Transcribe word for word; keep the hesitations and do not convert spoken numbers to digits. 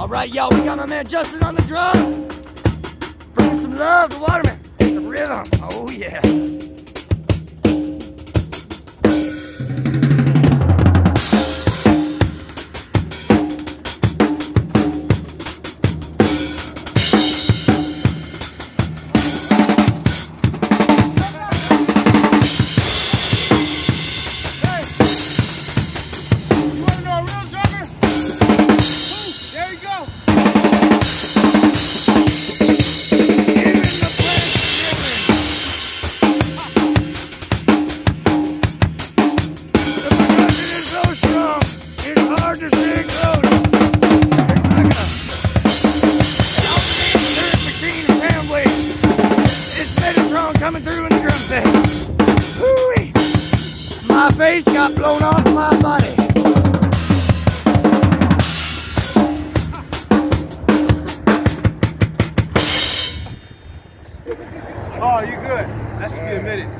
All right, y'all, we got my man Justin on the drum. Bring some love to Waterman. Some rhythm. Oh, yeah. Coming through in the drum set. Woo-wee. My face got blown off my body. Oh, you good. That should be admitted.